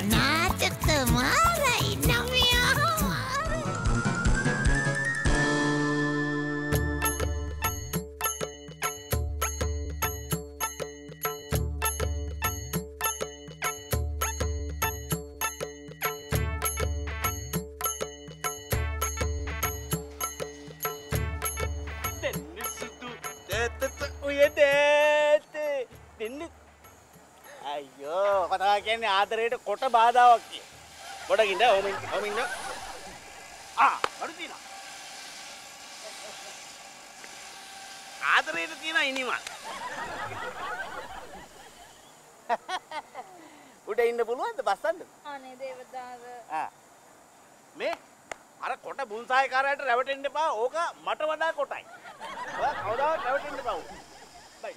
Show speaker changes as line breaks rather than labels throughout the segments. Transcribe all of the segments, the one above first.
නාටක මාරයි නමියා.
අයියෝ කතා කියන්නේ ආදරයට කොට බාධාවක් කිය. ගොඩකින්ද ඔම ඉන්න. බඩු තියෙනවා. ආදරයට තියෙන ඉනිමල්. උඩ ඉන්න පුළුවන්ද බස්සන්න?
අනේ දේවදාව.
මේ අර කොට බුන්සායකාරයට රැවටෙන්න එපා. ඕක මට වඩා කොටයි. ඔයා කවදාවත් රැවටෙන්න එපා. බයි.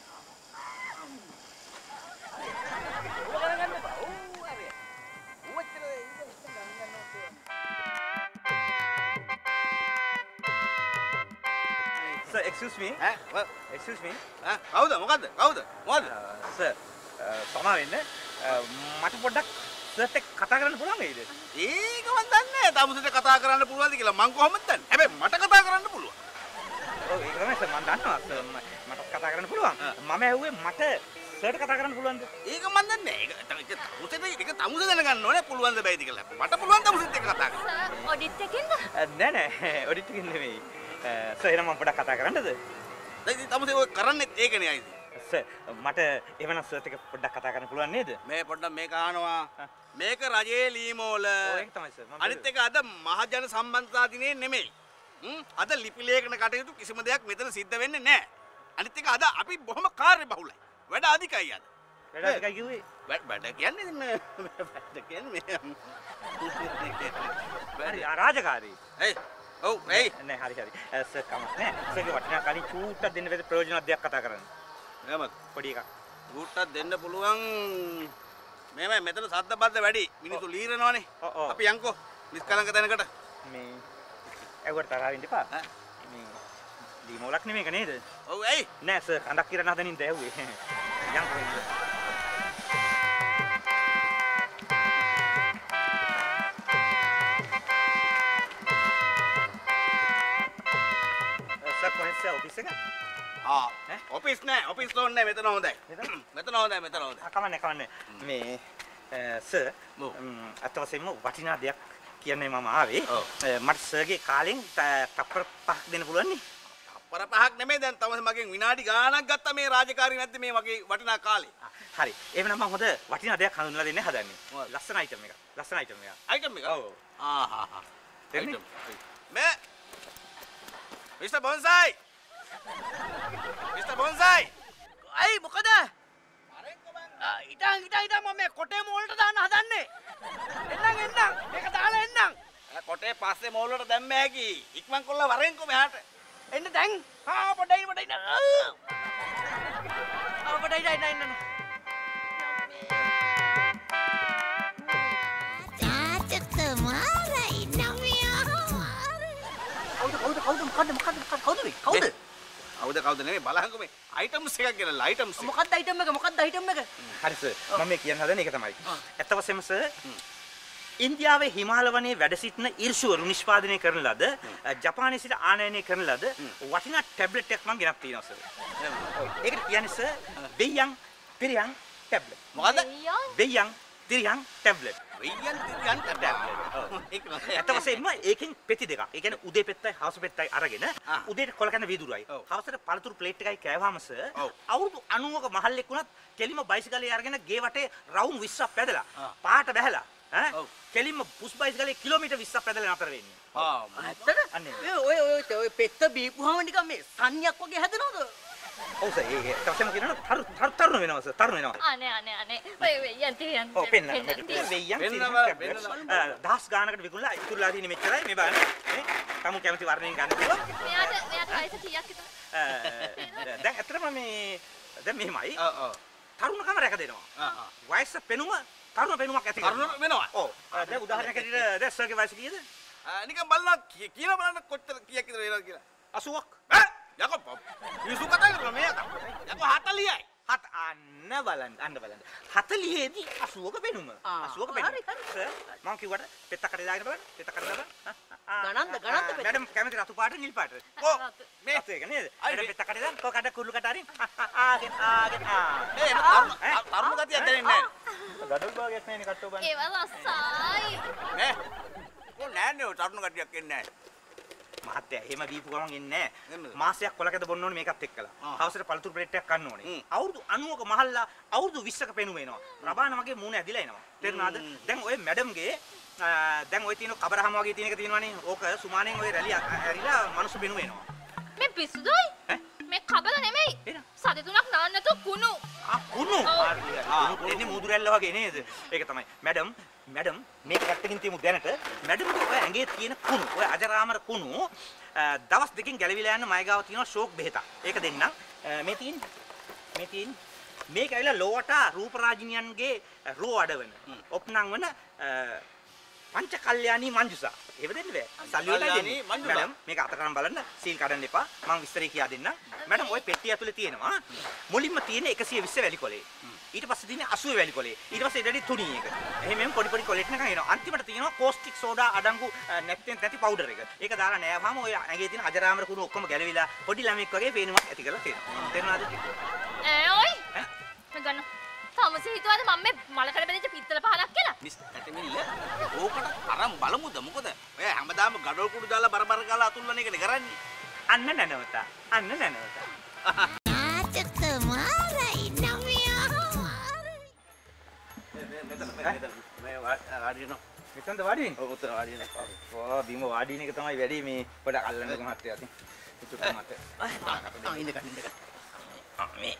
Sir, excuse me. Excuse me.
කවුද? මොකද්ද?
Sir, සමා වෙන්න. මට පොඩ්ඩක් සර්ට කතා කරන්න පුළුවන් වේද?
ඒක මන් දන්නේ නැහැ. තමුසෙට කතා කරන්න පුළුවන්ද කියලා මං කොහොමද දන්නේ? හැබැයි මට කතා කරන්න පුළුවන්.
ඔව් ඒක තමයි සර් මම දන්නවා. සර් මට කතා කරන්න පුළුවන්. මම ඇහුවේ මට සර්ට කතා කරන්න පුළුවන්ද?
ඒක මන් දන්නේ නැහැ. ඒක තමුසෙ දැනගන්න ඕනේ පුළුවන්ද බැයිද කියලා. මට පුළුවන් තමුසෙත් එක්ක කතා කරන්න.
සර් ඔඩිට් එකෙන්ද?
නෑ ඔඩිට් එකකින් නෙමෙයි. සර් එහෙනම් මම පොඩ්ඩක් කතා කරන්නද?
දැන් තමුසෙ ඔය කරන්නේත් ඒකනේ අයිති.
සර් මට එවනම් සර්ට එක පොඩ්ඩක් කතා කරන්න පුළුවන් නේද?
මේ පොඩ්ඩක් මේක අහනවා. මේක රජයේ ලීමෝල.
ඒක තමයි සර්.
අනිත් එක අද මහජන සම්බන්ධතා දිනේ නෙමෙයි. අද ලිපි ලේඛන කටයුතු කිසිම දෙයක් මෙතන සිද්ධ වෙන්නේ නැහැ. අනිත් එක අද අපි බොහොම කාර්යබහුලයි. වැඩ අධිකයි අද.
වැඩ අධිකයි කිව්වේ?
වැඩ කියන්නේ වැඩ කියන්නේ
හරි රාජකාරී.
ඔව්
නෑ හරි සර් කමක් නෑ. සර්ගේ වටිනා කලින් චූට්ටක් දෙන්න බැරි ප්‍රයෝජනවත් දෙයක් කතා කරන්න.
එහෙමද?
පොඩි එකක්.
චූට්ටක් දෙන්න පුළුවන්. මේමයි මෙතන සද්ද බද්ද වැඩි. මිනිස්සු ලීරනවානේ. අපි යන්කෝ නිස්කලංක තැනකට.
මේ ඇවුවට තරහ වෙන්න එපා. මේ දීමෝලක් නෙමේක නේද?
ඔව් ඇයි?
නෑ සර් කඳක් කිරණ හදනින්ද ඇහුවේ. යන්කෝ. සර් කොහෙන්ද ඔෆිස් එක?
ඔෆිස් නෑ ඔෆිස් ලෝන් නෑ මෙතන හොඳයි. මෙතන හොඳයි.
කමන්නේ. මේ සර් අත වශයෙන්ම වටිනා දෙයක් කියන්නේ මම ආවේ. මට සර්ගේ කාලෙන් තප්පර 5ක් දෙන්න පුළුවන් නේ?
තප්පර 5ක් නෙමෙයි දැන් තමයි මගෙන් විනාඩි ගාණක් ගත්තා මේ රාජකාරී නැද්ද මේ වගේ වටිනා කාලේ.
හරි. එහෙනම් මම හොඳ වටිනා දෙයක් හඳුන්වලා දෙන්න හදන්නේ. ලස්සන අයිටම් එකක්.
අයිටම් එක?
ඔව්.
අයිටම්. මේ මිස්ටර් බොන්සයි. අයි මොකද? ඉතින් මම මේ කොටේ මෝල්ට දාන්න හදන්නේ. එන්නම්. මේක දාලා එන්නම්. කොටේ පස්සේ මෝල් වලට දැම්ම හැකි. ඉක්මන් කොල්ල වරෙන්කෝ මෙහාට. එන්න දැන්. පොඩ්ඩයි. පොඩ්ඩයි.
නාටක මාරයි නමියා.
කවුද නෙමෙයි බලහන්කො මේ අයිටම්ස් එකක් ගෙනල්ලා අයිටම්ස් එක.
මොකක්ද අයිටම් එක?
හරි සර්. මම මේ කියන්න හදන්නේ ඒක තමයි. ඇත්ත වශයෙන්ම සර් ඉන්දියාවේ හිමාල වනයේ වැඩ සිටින ඉර්ෂුවරු නිෂ්පාදනය කරන ලද ජපානයේ සිට ආනයනය කරන ලද වටිනා ටැබ්ලට් එකක් මම ගෙනත් තියෙනවා සර්. ඒකට කියන්නේ සර් වෙයන් තිරියන් ටැබ්ලට්.
මොකද?
වෙයන් තිරියන් ටැබ්ලට්. ඇත්ත වශයෙන්ම ඒකෙන් පෙති දෙකක්. ඒ කියන්නේ උදේ පෙත්තයි හවස පෙත්තයි අරගෙන උදේට කොල කන වීදුරුවයි. හවසට පළතුරු ප්ලේට් එකයි කෑවහම සර් අවුරුදු 90ක මහල්ලෙක් වුණත් කෙලිම බයිසිකලේ අරගෙන ගේ වටේ රවුම් 20ක් පැදලා පාට බැහැලා කෙලිම පුස් බයිසිකලේ කිලෝමීටර් 20ක් පැදලා නතර වෙන්නේ.
ඇත්තද? ඔය පෙත්ත බීපුවාම නිකන් මේ සන්නියක් වගේ හැදෙනවද?
ඔව් සර් ඒ තවසම කියනවා තරුණ වෙනවා සර් තරුණ වෙනවා.
අනේ. ඔය යන්තියන්.
ඔව් පෙන්නන්න. දහස් ගානකට විකුණලා ඉතුරුලා තියෙන මෙච්චරයි මේ බලන්න. නේ? තමු කැමති වර්ණයෙන් ගන්න පුළුවන්.
මෙයාට වයස කීයක් විතර?
දැන් ඇත්තටම මේ දැන් මෙහෙමයි. තරුණකම රැක දෙනවා. වයස පෙනුම තරුණ පෙනුමක් ඇති කරනවා.
තරුණ වෙනවා.
ඔව්. දැන් උදාහරණයක් ඇටියට දැන් සර්ගේ වයස කීයද?
නිකන් බලනවා කියලා බලන්න කොච්චර කීයක් විතර වෙනවද කියලා.
80ක්.
යකෝ මිනිස්සු කතා කරනවා මේ යකෝ 40යි.
හත් අන්න බලන්න 40 දී 80ක පෙනුම 80ක පෙනුම මම කිව්වට පෙත්ත කඩේ දාගෙන බලන්න පෙත්ත කඩේ දාලා
ගණන්ද
මැඩම් කැමති රතු පාට නිල් පාට ඕ මේ ඒක නේද මැඩම් පෙත්ත කඩේ දාන්න කො කඩ කුරුළු කට අරින් ආගෙන
මේ තරුණ ගතියක් දැනෙන්නේ නැහැ
ගඩොල් භාගයක් නැහැනේ කට්ටෝ බලන්න
ඒව රසයි
නේ කො නෑනේ ඔය තරුණ ගතියක් එන්නේ නැහැ
මහත්තයා එහෙම දීපු ගමන් එන්නේ නැහැ මාසයක් කොලකද බොන්න ඕනේ මේකත් එක්කලා හවසට පළතුරු ප්ලේට් එකක් කන්න ඕනේ අවුරුදු 90ක මහල්ලා අවුරුදු 20ක පෙනුම එනවා රබාන වගේ මූණ ඇදිලා එනවා තේරුණාද දැන් ඔය මැඩම්ගේ දැන් ඔය තියෙන කබරහම වගේ තියෙන එක තියෙනවනේ ඕක සුමානෙන් ඔය රැලිය ඇරිලා මනුස්ස පෙනුම එනවා
මේ පිස්සුදොයි මේ කබල නෙමෙයි සති 3ක් නාන්න නැතුව කුණු
කුණු එන්නේ මූදුරැල්ල වගේ නේද ඒක තමයි මැඩම් මේක පැත්තකින් තියමු දැනට මැඩම් ඔය ඇඟේ තියෙන කුණු ඔය අජරාමර කුණු දවස් දෙකකින් ගැලවිලා යන මයගාව තියෙනවා ෂෝක් බෙහෙත ඒක දෙන්නම් මේ තියෙන්නේ මේක ඇවිල්ලා ලෝවටා රූපරාජිනියන්ගේ රෝ අඩවන ඔප්නං වන පංච කල්යාණී මංජුසා ඒව දෙන්න බෑ සල්ලි වලට දෙන්නේ මැඩම් මේක අතකරන් බලන්න සීල් කඩන්න එපා මම විස්තරේ කියා දෙන්නම් මැඩම් ওই පෙට්ටිය ඇතුලේ තියෙනවා මුලින්ම තියෙන 120 වැලි කොලේ ඊට පස්සේ තියෙන 80 වැලි කොලේ ඊට පස්සේ ඊටදී තුනි එක එහෙම පොඩි කොලෙට් එකක් එනවා අන්තිමට තියෙනවා කෝස්ටික් සෝඩා අඩංගු නැති පවුඩර් එක ඒක දාලා නෑවම ඔය ඇඟේ තියෙන අජරාමර කුණු ඔක්කොම ගැලවිලා පොඩි ළමෙක් වගේ පේනුමක් ඇති කරලා තියෙනවා තේරුණාද
ඔයි මම ගන්න තමසේ හිතුවාද මම මේ මලකඩ බෙදෙච්ච පිත්තල පහලක් කියලා
මිස්ටර් ඇටමිල්ල ඕකට අරන් බලමුද මොකද ඔය හැමදාම ගඩොල් කුඩු දාලා බරබර ගාලා අතුල්ලන එකනේ කරන්නේ
අන්න නැනවතා
ආච්චකමාරයි නමියා
මේ වාඩිනෝ
මෙතනද වාඩි වෙන්නේ
ඔව් උතන වාඩිනේ
වා බිම වාඩි වෙන එක තමයි වැඩි මේ පොඩ අල්ලන්නක මහත්තයා අතින් චුට්ටක් මහත්තයා
ඉඳ ගන්න
අම්මේ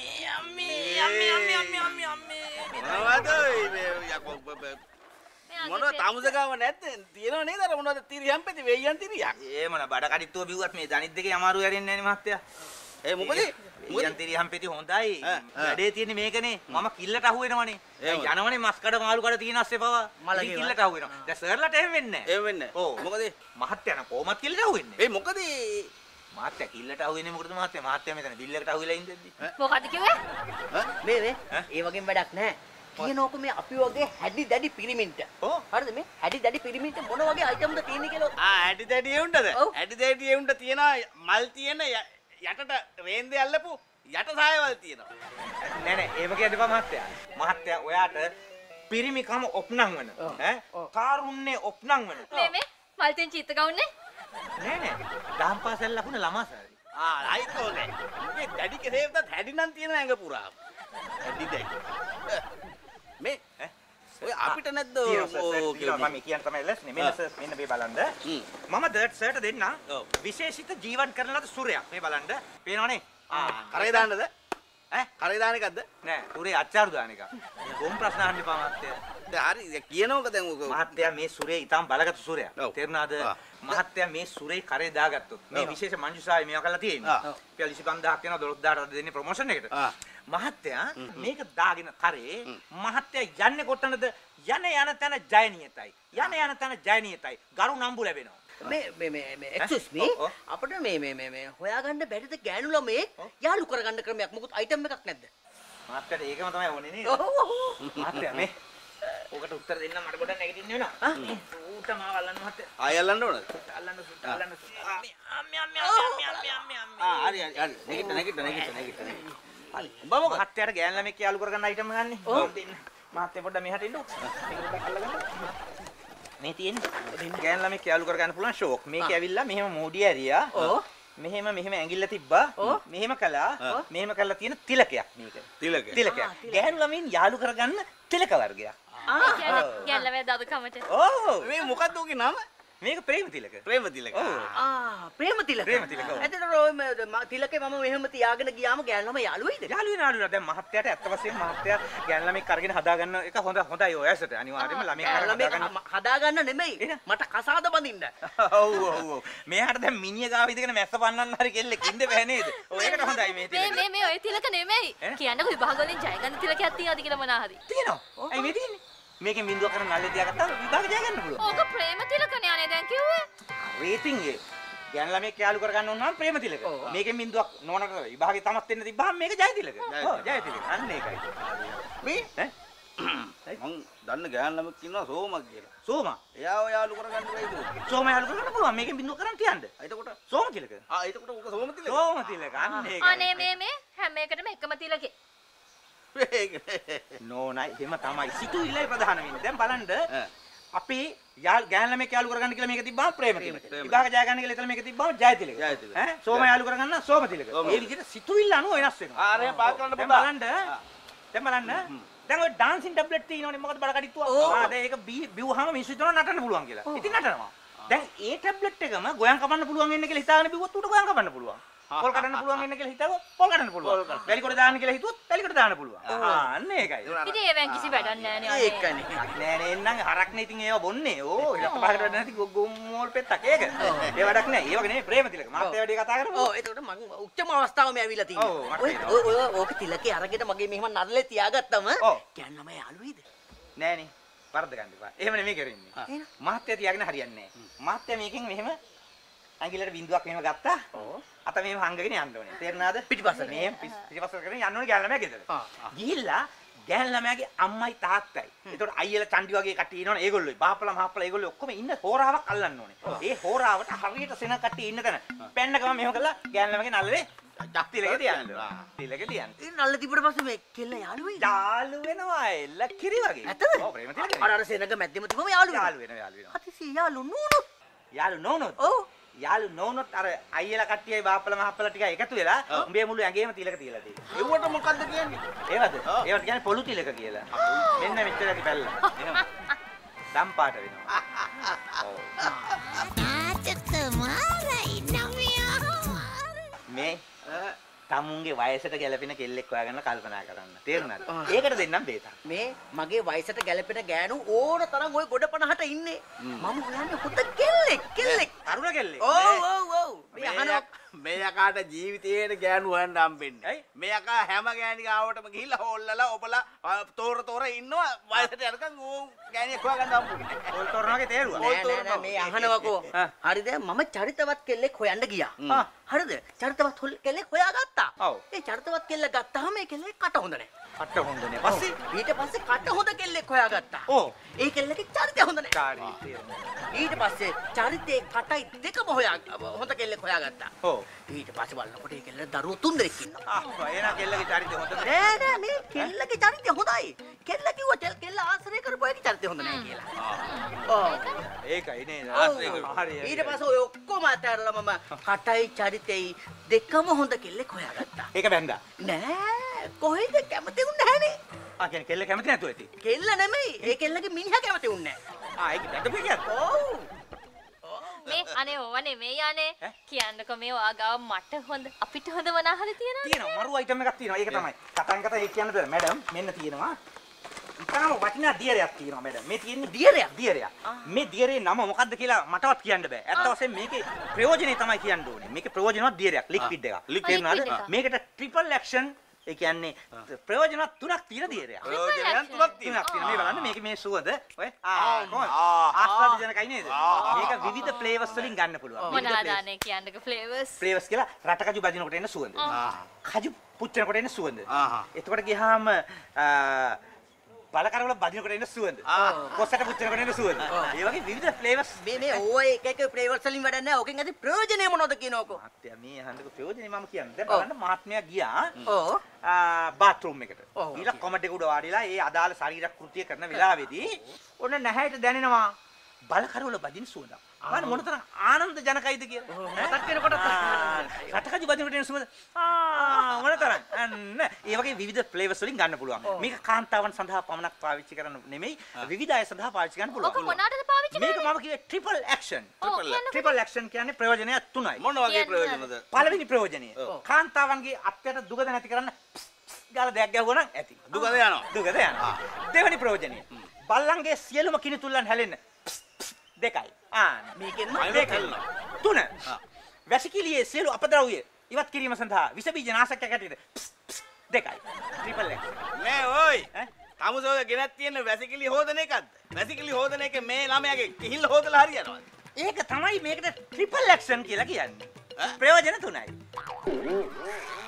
මොනවද තාමුසගාව නැත්තේ තියෙනව නේද අර මොනවද තිරියම් පැති වෙයියන් තිරියක්
ඒ මොන බඩ කඩਿੱතුව බිව්වත් මේ දනිත් දෙකේ අමාරු හැරෙන්නේ නැහැ නේ මහත්තයා
ඒ මොකද
වෙයියන් තිරියම් පැති හොඳයි වැඩේ තියෙන්නේ මේකනේ මම කිල්ලට අහු වෙනවනේ යනවනේ මස් කඩ මාළු කඩ තියෙන ASCII පවා මලගේ කිල්ලට අහු වෙනවා දැන් සර්ලට එහෙම වෙන්නේ නැහැ
එහෙම වෙන්නේ
ඔව් මොකද මහත්තයා නම් කොහොමත් කිල්ලට අහු වෙන්නේ
ඒ මොකද
මහත්තයා කිල්ලට අහු වෙන්නේ මොකටද මහත්තයා මෙතන බිල්ලකට අහු වෙලා ඉඳද්දි
මොකද කිව්වේ
මේ ඒ වගේම වැඩක් නැහැ කියනෝක මේ අපි වගේ හැඩි දැඩි පිරිමින්ට හරිද මේ හැඩි දැඩි පිරිමින්ට මොන වගේ අයිටම්ද තියෙන්නේ කියලා
හැඩි දැඩි එවුන්ටද හැඩි දැඩි එවුන්ට තියෙනවා මල් තියෙන යටට රේන්දේ අල්ලපු යට සායවල් තියෙනවා
නෑ එහෙම කියන්න එපා මහත්තයා ඔයාට පිරිමිකම ඔප්නං වන කාරුන්නේ ඔප්නං වන
මේ මල්තෙන් චිත්ත ගවුන්නේ
නෑ දහම් පාසල් ලකුණ ළමාසාරි
රයිට් ඕනේ මේ දැඩි කෙසේවත් හැඩි නම් තියෙන ඇඟ පුරා හැඩි දැඩි මේ ඔය අපිට නැද්ද
මම කියන්න තමයි ලස්නේ මෙන්න මේ බලන්න මම දර්ට් සර්ට දෙන්න විශේෂිත ජීවන් කරන ලද සූර්යයක් මේ බලන්න පේනවනේ
කරේ දාන්නද කරේ දාන එකක්ද
නෑ සූර්ය අච්චාරු දාන එක කොම් ප්‍රශ්න අහන්න එපා මහත්තයා
දැන් හරි කියනෝක දැන් ඔක
මහත්තයා මේ සූර්යය ඊටම බලගත් සූර්යයක් තේරුණාද මහත්තයා මේ සූර්යය කරේ දාගත්තොත් මේ විශේෂ මංජුසාවේ මේවා කරලා තියෙන්නේ අපි 25000ක් වෙනවා 12000ට දෙන්නේ ප්‍රොමෝෂන් එකට මහත්තයා මේක දාගෙන කරේ මහත්තයා යන්නේ කොතනද යන තැන ජයනියතයි යන තැන ජයනියතයි ගරු නම්බු ලැබෙනවා
මේ excuse me අපිට මේ හොයාගන්න බැරිද ගෑනු ළමේ යාළු කරගන්න ක්‍රමයක් මොකද අයිටම් එකක් නැද්ද
මහත්තයාට ඒකම තමයි ඕනේ නේද මහත්තයා මේ ඔකට උත්තර දෙන්න මට පොඩ්ඩක් නැගිටින්න වෙනවා ඌට මාව අල්ලන්න මහත්තයා
ආය අල්ලන්න ඕනද
අල්ලන්න
හරි නැගිට හරි
උඹ මහත්තයාට ගෑන් ළමෙක් යාළු කරගන්න අයිටම් ගන්නනේ ඔව් දෙන්න මහත්තයා පොඩ්ඩක් මෙහාට එන්න මේක පොඩ්ඩක් අල්ලගන්න මේ තියෙන්නේ ගෑන් ළමෙක් යාළු කරගන්න පුළුවන් ෂෝක් මේක ඇවිල්ලා මෙහෙම මෝඩිය ඇරියා මෙහෙම ඇඟිල්ල තිබ්බා මෙහෙම කළා තියෙන තිලකයක් මේක තිලකයක් ගෑනු ළමයින් යාළු කරගන්න තිලක වර්ගයක්
ගැල්ලවේ දද කමට
ඕ
මේ මොකක්ද ඔගේ නම
මේක ප්‍රේම තිලක
ප්‍රේම තිලක
ප්‍රේම තිලක ඇත්තට තිලකේ මම මෙහෙම තියාගෙන ගියාම ගෑනු ළමයි යාළු වෙයිද
යාළු වෙනවා දැන් මහත්තයාට ඇත්ත වශයෙන්ම මහත්තයා ගෑනු ළමෙක් අරගෙන හදාගන්න එක හොඳයි ඔය ඇසට අනිවාර්යයෙන්ම ළමෙක්
හදාගන්න නෙමෙයි මට කසාද බඳින්න
ඔව් මෙයාට දැන් මිනිහ ගාව ඉඳගෙන මැස්ස පන්නන්න හරි කෙල්ලෙක් ඉන්න බෑ නේද ඔය එකට හොඳයි මේ තිලක
මේ ඔය තිලක නෙමෙයි කියන්නකෝ විභාග වලින් ජය ගන්න තිලකයක් තියනවාද කියලා මොනා හරි
තියෙනවා ඇයි මේ තියෙන්නේ මේකෙන් බින්දුවක් කරන් නැල්ලේ තියාගත්තාම විභාග ජය ගන්න පුළුවන්
ඕක ප්‍රේම තිලකනේ අනේ දැන් කිව්වේ
රේටින් එක ගෑනු ළමයෙක් යාළු කරගන්න ඕන නම් ප්‍රේමතිලක. මේකෙන් බින්දුවක් නෝනට විභාගේ තමත් දෙන්න තිබ්බහම මේක ජයතිලක. ඔව් ජයතිලක. අන්න ඒකයි.
මේ මං දන්න ගෑනු ළමෙක් ඉන්නවා සෝමක් කියලා.
සෝමා.
එයාව යාළු කරගන්න බැයිද?
සෝමා යාළු කරගන්න පුළුවන්. මේකෙන් බින්දුවක් කරන් තියන්න.
එතකොට
සෝමතිලක.
එතකොට උක සෝමතිලක.
සෝමතිලක. අන්න ඒකයි.
අනේ මේ හැම එකටම එකම තිලකේ.
නෝනයි එහෙම තමයි. සිතුවිල්ලයි ප්‍රධාන වෙන්නේ. දැන් බලන්න අපි ගෑනු ළමෙක් යාළු කරගන්න කියලා මේක තිබ්බම ප්‍රේමතිලක. විභාග ජය ගන්න කියලා එතන මේක තිබ්බම ජයතිලක. ඈ සෝමා යාළු කරගන්න සෝමතිලක. මේ විදිහට සිතුවිල්ල අනුව වෙනස් වෙනවා.
ආරේ පාස් කරන්න
දැන්
බෑ.
බලන්න දැන් ඔය ඩාන්සින් ටැබ්ලට් තියෙනවනේ මොකද බල කඩਿੱතුවා. දැන් ඒක බිව්වහම මිනිස්සු හිතනවා නටන්න පුළුවන් කියලා. ඉතින් නටනවා. දැන් ඒ ටැබ්ලට් එකම ගොයන් කපන්න පුළුවන් වෙන්න කියලා හිතාගෙන බිව්වොත් උට ගොයන් කපන්න පුළුවන්. පොල් කඩන්න පුළුවන් වෙන්න කියලා හිතාවොත් පොල් කඩන්න පුළුවන්. වැලි කොට දාන්න කියලා හිතුවොත් වැලි කොට දාන්න පුළුවන්. අන්න ඒකයි.
ඉතින් ඒවෙන් කිසි වැඩක් නැහැ නේ.
ඒකනේ.
නෑ නේ එන්නම් හරක්නේ ඉතින් ඒව බොන්නේ. ඕ ඉලක්ක පහකට වැඩ නැති ගොම්මෝල් පෙත්තක් ඒක. ඒ වැඩක් නෑ. ඒ වගේ නෙමෙයි ප්‍රේමතිලක. මාත් ඒ වැඩේ කතා කරමු.
ඔව් එතකොට මං උච්චම අවස්ථාව මේ ඇවිල්ලා තියෙනවා. ඔය ඕක තිලකේ අරගෙන මගේ මෙහෙම නරලේ තියාගත්තම කියන්න මම යාළුවේද?
නෑනේ. වරද ගන්න එපා. එහෙම නෙමෙයි කරන්නේ. මහත්ය තියාගෙන හරියන්නේ නෑ. මහත්ය මේකෙන් මෙහෙම ඇඟිල්ලට බින්දුවක් මෙහෙම ගත්තා. අත මෙහෙම හංගගෙන යන්න ඕනේ. තේරුණාද? පිටිපස්සට. මෙහෙම පිටිපස්සට කරගෙන යන්න ඕනේ ගෑනු ළමයා ගෙදර. ගිහිල්ලා ගෑනු ළමයාගේ අම්මයි තාත්තයි. ඒතකොට අයියලා චණ්ඩි වගේ කට්ටිය ඉන්නවනේ. ඒගොල්ලෝයි. බාප්පලා මහප්පලා ඒගොල්ලෝ ඔක්කොම ඉන්න හෝරාවක් අල්ලන්න ඕනේ. ඒ හෝරාවට හරියට සෙන කට්ටිය ඉන්න තැන පැන්න ගම මෙහෙම කරලා ගෑනු ළමයාගේ නල්ලේ තිලක තියන්න. තිලක තියන්න.
ඒ නල්ල තිබුණ පස්සේ මේ කෙල්ල යාළුවේද?
යාළු වෙනවා එල්ල කිරි වගේ.
ඇත්තද?
ඔව් ප්‍රේම තිලක.
අර සෙනග මැද්දෙම තිබුම යාළු
වෙනවා.
අතිසි යාළු නෝනොත්.
යාළු නෝනොත්.
ඔව්.
යාළු නෝනොත් අර අයියලා කට්ටියයි බාප්පලා මහප්පලා ටික එකතු වෙලා උඹේ මුළු ඇඟේම තිලක තියලා තියෙනවා.
ඒවට මොකද්ද කියන්නේ?
ඒවද? ඒවට කියන්නේ පොළු තිලක කියලා. මෙන්න මෙච්චරකි පැල්ල. එහෙනම් දම් පාට වෙනවා. ඔව්. මේ තමුන්ගේ වයසට ගැලපෙන කෙල්ලෙක් හොයාගන්න කල්පනා කරන්න. තේරුණාද? ඒකට දෙන්නම් බේතක්.
මේ මගේ වයසට ගැලපෙන ගෑනු ඕන තරම් ওই ගොඩ 50ට ඉන්නේ. මම හොයන්නේ හොඳ කෙල්ලෙක්.
තරුණ කෙල්ලෙක්.
ඔව්. මේ අහනවා
මේ යකාට ජීවිතේට ගෑනු හොයන්න හම්බෙන්නේ.
ඇයි?
මේ යකා හැම ගෑණි ගාවටම ගිහිල්ලා හොල්ලලා ඔබලා තෝර ඉන්නවා වයසට යනකම් ඌ ගෑණියෙක් හොයාගන්න හම්බුනේ.
පොල් තොරනවාගේ තේරුවා.
නෑ මේ අහනවකෝ. හරිද? මම චරිතවත් කෙල්ලෙක් හොයන්න ගියා. හරිද? චරිතවත් කෙල්ලෙක් හොයාගත්තා.
ඔව්.
ඒ චරිතවත් කෙල්ල ගත්තාම ඒ කෙල්ලේ කට හොඳ නෑ.
කට හොඳ නේ. පස්සේ
ඊට පස්සේ කට හොඳ කෙල්ලෙක් හොයාගත්තා.
ඔව්.
ඒ කෙල්ලගේ චරිතය හොඳ නෑ.
කාර්යය.
ඊට පස්සේ චරිතේ කටයි දෙකම හොඳ කෙල්ලෙක් හොයාගත්තා.
ඔව්.
ඊට පස්සේ බලනකොට ඒ කෙල්ල දරුවෝ 3 දෙනෙක් ඉන්නවා.
එනා කෙල්ලගේ චරිතය හොඳ
නෑ මේ කෙල්ලගේ චරිතය හොඳයි. කෙල්ල කිව්වා කෙල්ල ආශ්‍රය කරපු අයගේ චරිතය හොඳ නෑ කියලා. ඔව්.
ඒකයි නේද? හරි.
ඊට පස්සේ ඔය ඔක්කොම අතහැරලා මම කටයි චරිතෙයි දෙකම හොඳ කෙල්ලෙක් හොයාගත්තා.
ඒක බැන්දා.
නෑ කොහෙද කැමති උන්නේ නැහනේ.
කියන්නේ කෙල්ල කැමති නැතුව ඇති.
කෙල්ල නෙමෙයි. ඒ කෙල්ලගේ මිනිහා කැමති උන්නේ නෑ.
ඒක බැඳපු එකක්.
ඔව්.
මේ අනේ ඕවා නෙමෙයි අනේ. කියන්නකෝ මේ වාගාව මට හොඳ අපිට හොඳ මොනාහරි තියනවද?
තියෙනවා මරු අයිටම් එකක් තියෙනවා. ඒක තමයි. කතාන් කතා ඒක කියන්නද මැඩම් මෙන්න තියෙනවා. ඉතාලම වටිනා දියරයක් තියෙනවා මැඩම්. මේ තියෙන්නේ දියරයක්. මේ දියරේ නම මොකද්ද කියලා මටවත් කියන්න බෑ. ඇත්ත වශයෙන්ම මේකේ ප්‍රයෝජනේ තමයි කියන්න ඕනේ. මේකේ ප්‍රයෝජනවත් දියරයක් ලික්විඩ් එකක්. තේරුණාද? මේකට ට්‍රිපල් ඇක්ෂන් ඒ කියන්නේ ප්‍රයෝජනවත් තුනක් තියෙන දියරයක්.
ප්‍රයෝජනයන් තුනක් තියෙනවා.
මේ බලන්න මේකේ මේ සුවඳ ඔය ආස්වාදජනකයි නේද? මේක විවිධ ෆ්ලේවර්ස් වලින් ගන්න පුළුවන්.
මොනවාද අනේ කියන්නකෝ ෆ්ලේවර්ස්.
ෆ්ලේවර්ස් කියලා රටකජු බදිනකොට එන සුවඳ. කජු පුච්චනකොට එන සුවඳ. එතකොට ගියාම බලකරවල බදිනකොට එන සුවඳ. කොස්සට පුච්චනකොට එන සුවඳ. ඒ වගේ විවිධ ෆ්ලේවර්ස්
මේ ඕය එක ෆ්ලේවර්ස් වලින් වැඩක් නැහැ. ඕකෙන් ඇති ප්‍රයෝජනය මොනවද කියනකො?
මහත්තයා මේ අහන්නක ප්‍රයෝජනේ මම කියන්නේ. දැන් බලන්න මහත්මයා ගියා
ඔව්.
බාත්රූම් එකට. ඊළඟ කොමඩ් එක උඩ වාඩිලා ඒ අදාළ ශරීර කෘත්‍ය කරන වෙලාවේදී ඔන්න නැහැට දැනෙනවා බලකරවල බදින සුවඳ. බලන්න මොනතරම් ආනන්ද ජනකයිද කියලා.
මතක් වෙනකොට
රටකජු බදිනකොට එන සුවඳ. මොනතරම්. අන්න ඒ වගේ විවිධ ෆ්ලේවර්ස් වලින් ගන්න පුළුවන්. මේක කාන්තාවන් සඳහා පමණක් පාවිච්චි කරන්න නෙමෙයි විවිධ අය සඳහා පාවිච්චි කරන්න පුළුවන්.
ඔක මොනවටද පාවිච්චි
මේක මම කිව්වේ ට්‍රිපල් ඇක්ෂන්. ට්‍රිපල් ඇක්ෂන් කියන්නේ ප්‍රයෝජනය තුනයි.
මොන වගේ ප්‍රයෝජනද?
පළවෙනි ප්‍රයෝජනය කාන්තාවන්ගේ අත්යට දුගද නැති කරන්න ගාලා දෙයක් ගැහුවා නම් ඇති.
දුගද යනවා.
දුගද යනවා. දෙවෙනි ප්‍රයෝජනය බල්ලන්ගේ සියලුම කිනිතුල්ලන් හැලෙන්න දෙකයි.
මේකෙන්
තුන වැසිකිළියේ සියලු අපද්‍රව්‍ය ඉවත් කිරීම සඳහා විස බීජ නාශකයක් ඇටියට දෙකයි. Triple action.
මේ ඔයි තමුසෝගේ ගෙනත් තියෙන වැසිකිලි හොදන එකක්ද? වැසිකිලි හොදන එක මේ ළමයාගේ කිහිල්ල හොදලා හරියනවද?
ඒක තමයි මේකට ට්‍රිපල් ඇක්ෂන් කියලා කියන්නේ. ප්‍රයෝජන තුනයි.